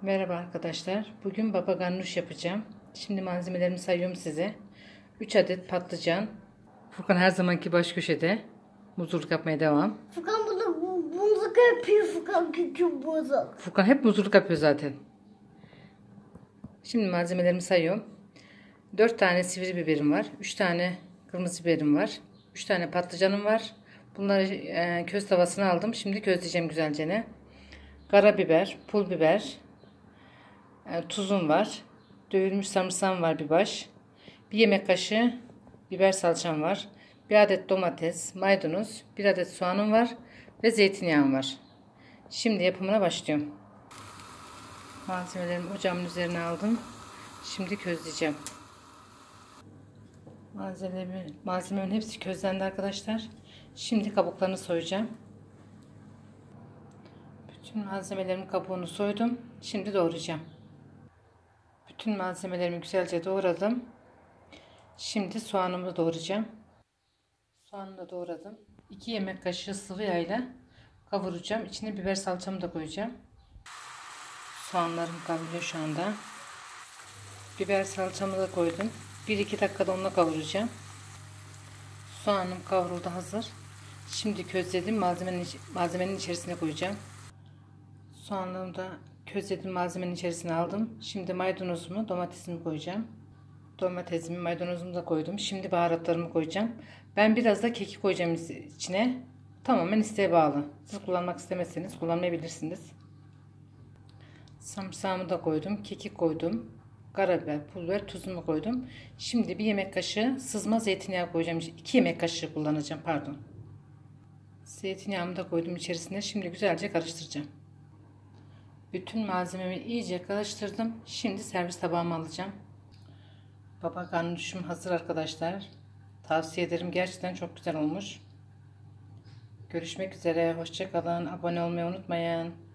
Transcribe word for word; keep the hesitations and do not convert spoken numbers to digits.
Merhaba arkadaşlar. Bugün baba ganoush yapacağım. Şimdi malzemelerimi sayıyorum size. üç adet patlıcan. Furkan her zamanki baş köşede. Muzurluk yapmaya devam. Furkan bunu muzluk yapıyor. Furkan küçük muzluk. Furkan hep muzurluk yapıyor zaten. Şimdi malzemelerimi sayıyorum. dört tane sivri biberim var. üç tane kırmızı biberim var. üç tane patlıcanım var. Bunları e, köz tavasına aldım. Şimdi közleyeceğim güzelce ne. Karabiber, pul biber, e, tuzum var. Dövülmüş sarımsağım var bir baş. Bir yemek kaşığı biber salçam var. Bir adet domates, maydanoz, bir adet soğanım var ve zeytinyağım var. Şimdi yapımına başlıyorum. Malzemelerimi ocağımın üzerine aldım. Şimdi közleyeceğim. Malzememi, malzememin hepsi közlendi arkadaşlar. Şimdi kabuklarını soyacağım. Bütün malzemelerimin kabuğunu soydum. Şimdi doğrayacağım. Bütün malzemelerimi güzelce doğradım. Şimdi soğanımı doğrayacağım. Soğanı da doğradım. iki yemek kaşığı sıvı yağla kavuracağım. İçine biber salçamı da koyacağım. Soğanlarım kavruluyor şu anda. Biber salçamı da koydum. bir iki dakikada onunla kavuracağım. Soğanım kavruldu, hazır. Şimdi közlediğim malzemenin, malzemenin içerisine koyacağım. Soğanlarımı da közlediğim malzemenin içerisine aldım. Şimdi maydanozumu, domatesimi koyacağım. Domatesimi, maydanozumu da koydum. Şimdi baharatlarımı koyacağım. Ben biraz da kekik koyacağım içine. Tamamen isteğe bağlı. Siz kullanmak istemezseniz kullanmayabilirsiniz. Sarımsağımı da koydum. Kekik koydum. Karabiber, pul biber, tuzumu koydum. Şimdi bir yemek kaşığı sızma zeytinyağı koyacağım. iki yemek kaşığı kullanacağım, pardon. Zeytinyağımı da koydum içerisine. Şimdi güzelce karıştıracağım. Bütün malzememi iyice karıştırdım. Şimdi servis tabağıma alacağım. Baba ganoush'um hazır arkadaşlar. Tavsiye ederim. Gerçekten çok güzel olmuş. Görüşmek üzere. Hoşça kalın. Abone olmayı unutmayın.